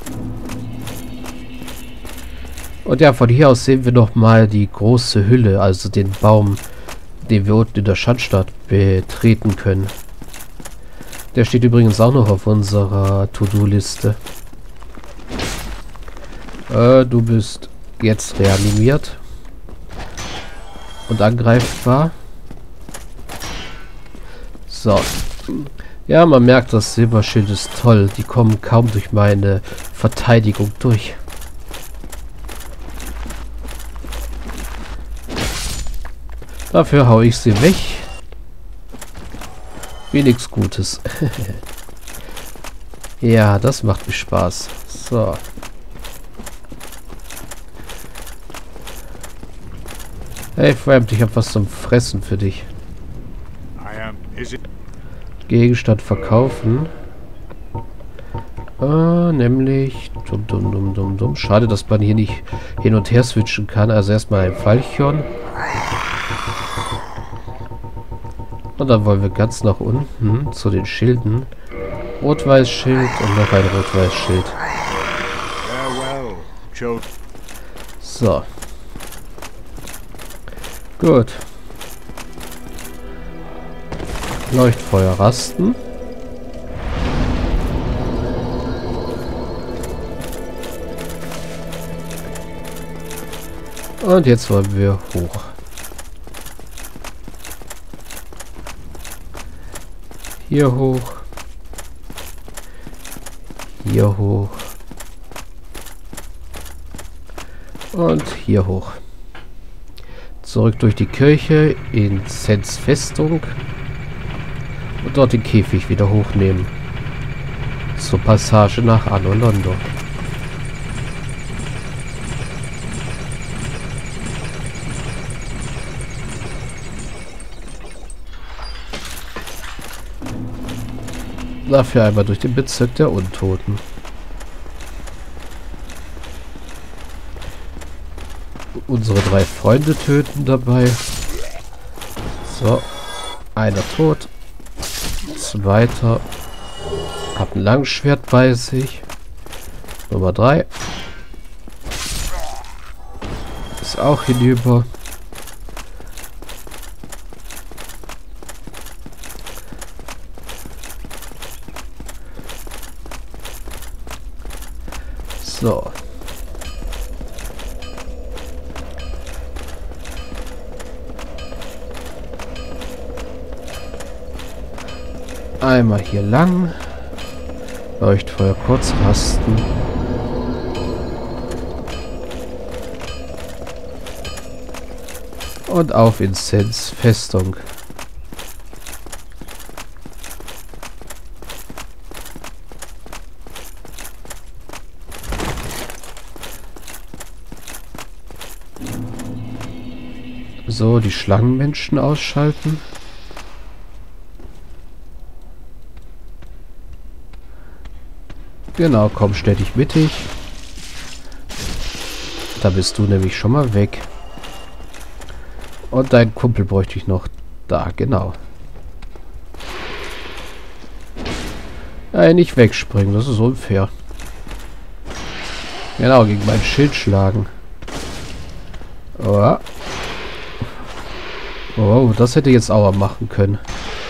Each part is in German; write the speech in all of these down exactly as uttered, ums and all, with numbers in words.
Und ja, von hier aus sehen wir noch mal die große Hülle, also den Baum, den wir unten in der Schandstadt betreten können. Der steht übrigens auch noch auf unserer To-Do-Liste. Äh, du bist jetzt reanimiert und angreifbar. So. Ja, man merkt, das Silberschild ist toll. Die kommen kaum durch meine Verteidigung durch. Dafür hau ich sie weg. Wie nichts Gutes. Ja, das macht mir Spaß. So. Hey Fremd, ich hab was zum Fressen für dich. Gegenstand verkaufen. Äh, nämlich... Dumm, dumm, dumm, dumm, dumm. Schade, dass man hier nicht hin und her switchen kann. Also erstmal ein Fallchorn. Und dann wollen wir ganz nach unten zu den Schilden. Rot-Weiß-Schild und noch ein Rot-Weiß-Schild. So. Gut. Leuchtfeuer rasten. Und jetzt wollen wir hoch. Hier hoch. Hier hoch. Und hier hoch. Zurück durch die Kirche in Sens Festung. Und dort den Käfig wieder hochnehmen. Zur Passage nach Anno Londo. Dafür einmal durch den Bezirk der Untoten. Unsere drei Freunde töten dabei. So. Einer tot. Zweiter. Hat ein Langschwert bei sich. Nummer drei. Ist auch hinüber. So. Einmal hier lang. Leuchtfeuer kurz rasten. Und auf in Sens Festung. So, die Schlangenmenschen ausschalten. Genau, komm, stell dich mittig. Da bist du nämlich schon mal weg. Und dein Kumpel bräuchte ich noch. Da, genau. Nein, nicht wegspringen, das ist unfair. Genau, gegen mein Schild schlagen. Oh. Oh, das hätte jetzt Aua machen können.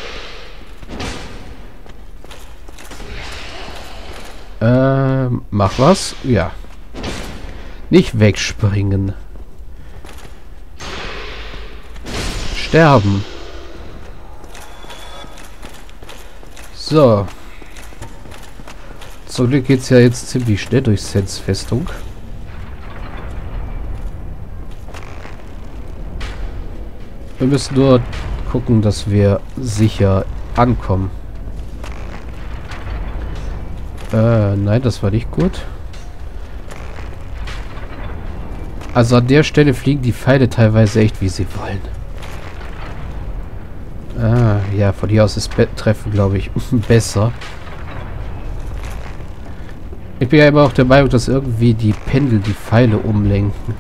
Ähm, mach was? Ja. Nicht wegspringen. Sterben. So. Zum Glück geht's ja jetzt ziemlich schnell durch Sens Festung. Wir müssen nur gucken, dass wir sicher ankommen. Äh, nein, das war nicht gut. Also an der Stelle fliegen die Pfeile teilweise echt, wie sie wollen. Ah, ja, von hier aus ist Be- Treffen, glaube ich, besser. Ich bin ja immer auch der Meinung, dass irgendwie die Pendel die Pfeile umlenken.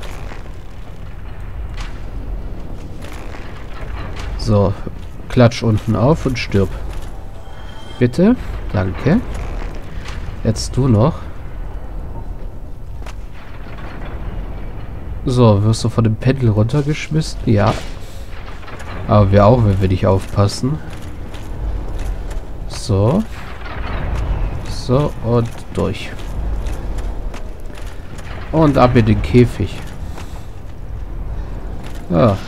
So, klatsch unten auf und stirb. Bitte, danke. Jetzt du noch. So, wirst du von dem Pendel runtergeschmissen? Ja. Aber wir auch, wenn wir nicht aufpassen. So. So, und durch. Und ab in den Käfig. Ja.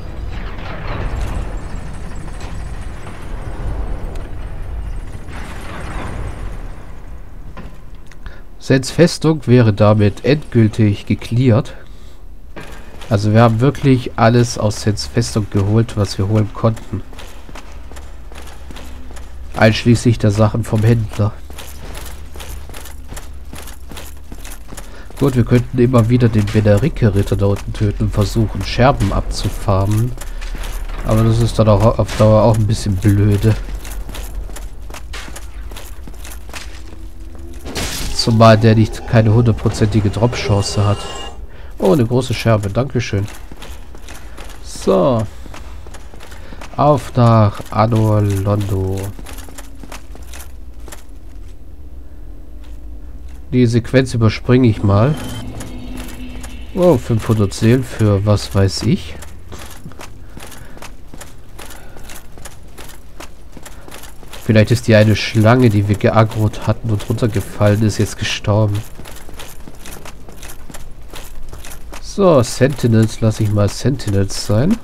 Sens Festung wäre damit endgültig geklärt. Also wir haben wirklich alles aus Sens Festung geholt, was wir holen konnten. Einschließlich der Sachen vom Händler. Gut, wir könnten immer wieder den Benerike-Ritter da unten töten und versuchen, Scherben abzufarmen. Aber das ist dann auch auf Dauer auch ein bisschen blöde. Zumal der nicht keine hundertprozentige Drop-Chance hat. Oh, eine große Scherbe. Dankeschön. So. Auf nach Anor Londo. Die Sequenz überspringe ich mal. Oh, fünfhundert Seelen für was weiß ich. Vielleicht ist die eine Schlange, die wir geaggrot hatten und runtergefallen ist, jetzt gestorben. So, Sentinels lasse ich mal Sentinels sein.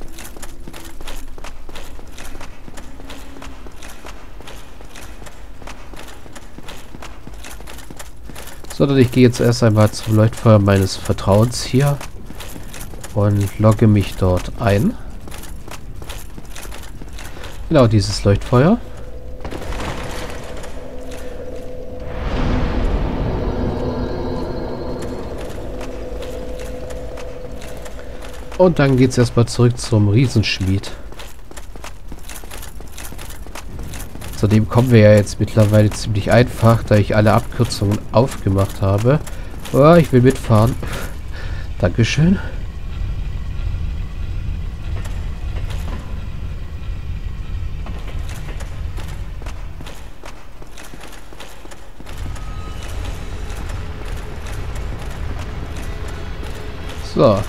Sondern ich gehe jetzt erst einmal zum Leuchtfeuer meines Vertrauens hier und logge mich dort ein. Genau dieses Leuchtfeuer. Und dann geht es erstmal zurück zum Riesenschmied. Zudem kommen wir ja jetzt mittlerweile ziemlich einfach, da ich alle Abkürzungen aufgemacht habe. Oh, ich will mitfahren. Dankeschön. So.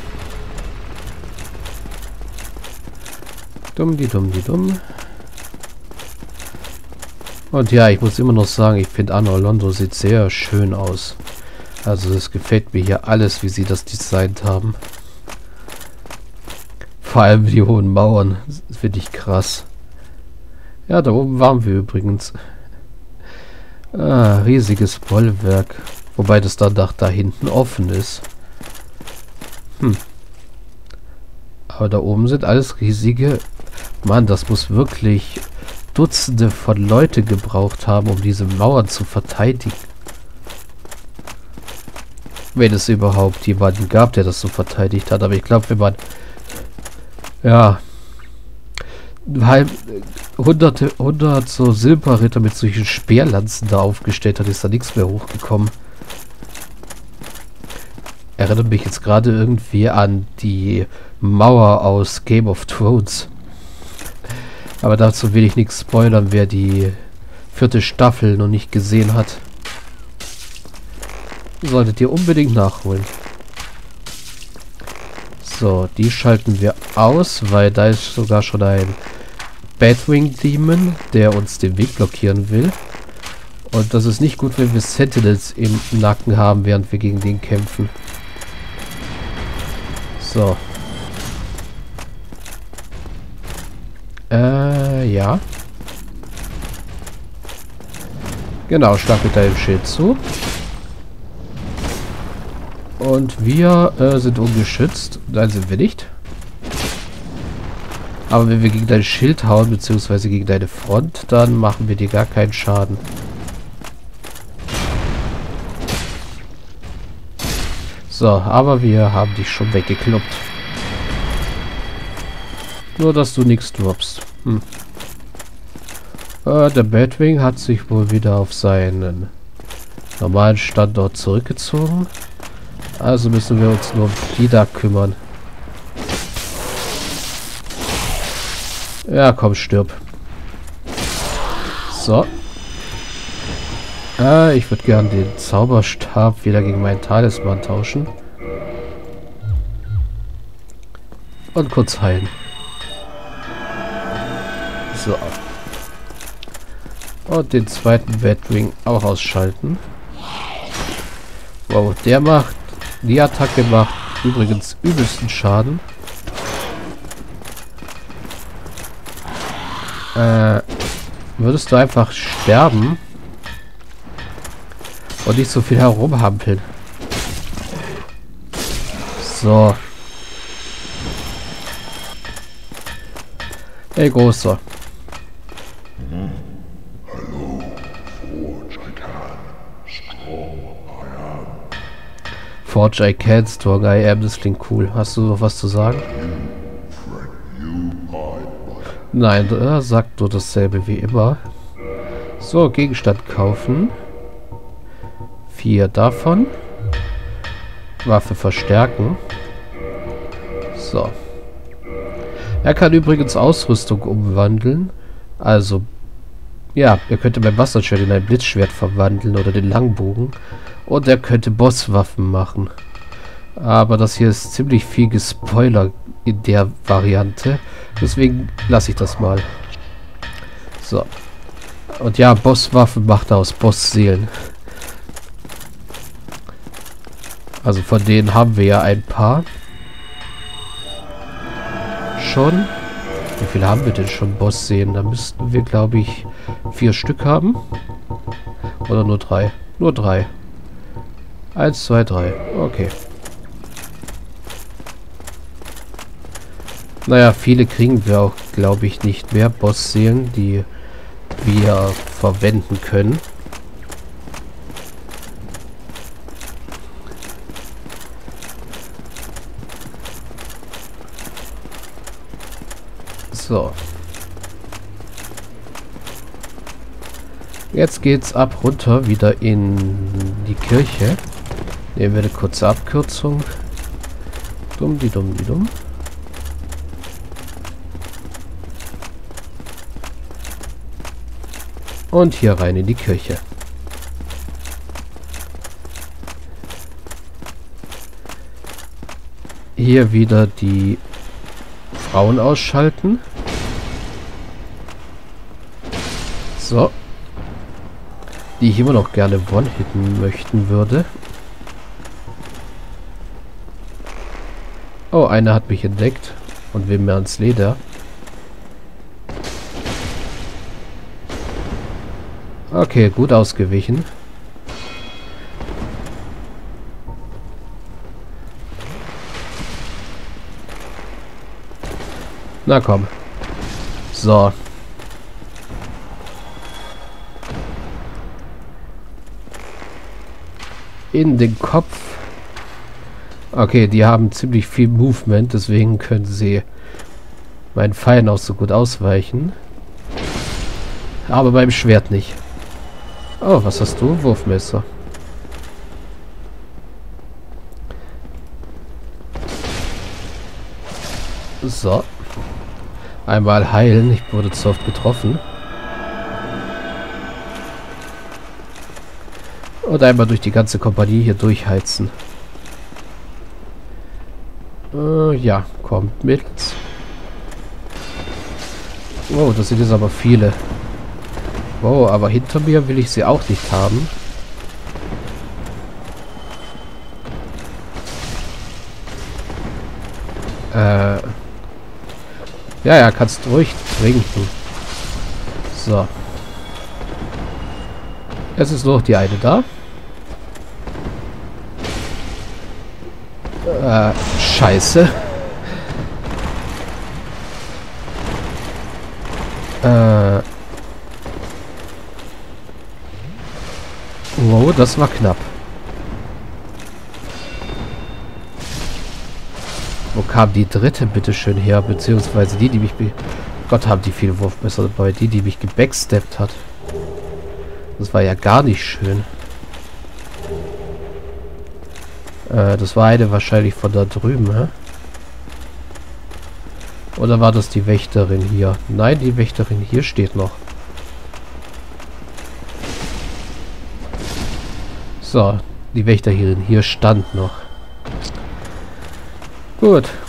Dumm, die dumm, die dumm. Und ja, ich muss immer noch sagen, ich finde Anor Londo sieht sehr schön aus. Also es gefällt mir hier alles, wie sie das designt haben. Vor allem die hohen Mauern. Das finde ich krass. Ja, da oben waren wir übrigens. Ah, riesiges Bollwerk. Wobei das dann da hinten offen ist. Hm. Aber da oben sind alles riesige... Mann, das muss wirklich Dutzende von Leute gebraucht haben, um diese Mauern zu verteidigen. Wenn es überhaupt jemanden gab, der das so verteidigt hat. Aber ich glaube, wenn man... Ja... hunderte, hundert so Silberritter mit solchen Speerlanzen da aufgestellt hat, ist da nichts mehr hochgekommen. Erinnert mich jetzt gerade irgendwie an die Mauer aus Game of Thrones. Aber dazu will ich nichts spoilern, wer die vierte Staffel noch nicht gesehen hat. Solltet ihr unbedingt nachholen. So, die schalten wir aus, weil da ist sogar schon ein Batwing Demon, der uns den Weg blockieren will. Und das ist nicht gut, wenn wir Sentinels im Nacken haben, während wir gegen den kämpfen. So. Äh, ja. Genau, schlag mit deinem Schild zu. Und wir äh, sind ungeschützt. Nein, sind wir nicht. Aber wenn wir gegen dein Schild hauen, beziehungsweise gegen deine Front, dann machen wir dir gar keinen Schaden. So, aber wir haben dich schon weggekloppt. Nur, dass du nichts droppst. Hm. Äh, der Batwing hat sich wohl wieder auf seinen normalen Standort zurückgezogen. Also müssen wir uns nur um die da kümmern. Ja, komm, stirb. So. Äh, ich würde gern den Zauberstab wieder gegen meinen Talisman tauschen. Und kurz heilen. So. Und den zweiten Batwing auch ausschalten. Wow, der macht... Die Attacke macht übrigens übelsten Schaden. Äh, würdest du einfach sterben und nicht so viel herumhampeln. So. Hey, Großer. Forge I can, strong I am, das klingt cool. Hast du noch was zu sagen? Nein, er sagt nur dasselbe wie immer. So, Gegenstand kaufen. Vier davon. Waffe verstärken. So. Er kann übrigens Ausrüstung umwandeln. Also, ja, er könnte beim Wasserschwert in ein Blitzschwert verwandeln oder den Langbogen. Und er könnte Bosswaffen machen. Aber das hier ist ziemlich viel gespoilert in der Variante. Deswegen lasse ich das mal. So. Und ja, Bosswaffen macht er aus Bossseelen. Also von denen haben wir ja ein paar. Schon. Wie viele haben wir denn schon Bossseelen? Da müssten wir, glaube ich, vier Stück haben. Oder nur drei? Nur drei. Eins, zwei, drei. Okay. Naja, viele kriegen wir auch, glaube ich, nicht mehr Bossseelen, die wir verwenden können. So. Jetzt geht's ab runter wieder in die Kirche. Nehmen wir eine kurze Abkürzung. Dumm, die dumm, die dumm. Und hier rein in die Kirche. Hier wieder die Frauen ausschalten. So. Die ich immer noch gerne one-hitten möchten würde. Oh, einer hat mich entdeckt und will mir ans Leder. Okay, gut ausgewichen. Na komm. So. In den Kopf. Okay, die haben ziemlich viel Movement, deswegen können sie meinen Pfeilen auch so gut ausweichen. Aber beim Schwert nicht. Oh, was hast du? Wurfmesser. So. Einmal heilen. Ich wurde zu oft getroffen. Und einmal durch die ganze Kompanie hier durchheizen. Äh, ja, kommt mit. Wow, das sind jetzt aber viele. Wow, aber hinter mir will ich sie auch nicht haben. Äh. Ja, ja, kannst ruhig trinken. So. Jetzt ist nur noch die eine da. Äh, scheiße. Äh. Wow, das war knapp. Wo kam die dritte bitte schön her? Beziehungsweise die, die mich... Be Gott, haben die viele Wurfmesser dabei. Die, die mich gebacksteppt hat. Das war ja gar nicht schön. Äh, das war eine wahrscheinlich von da drüben, hä? Oder war das die Wächterin hier? Nein, die Wächterin hier steht noch. So, die Wächterin hier stand noch. Gut.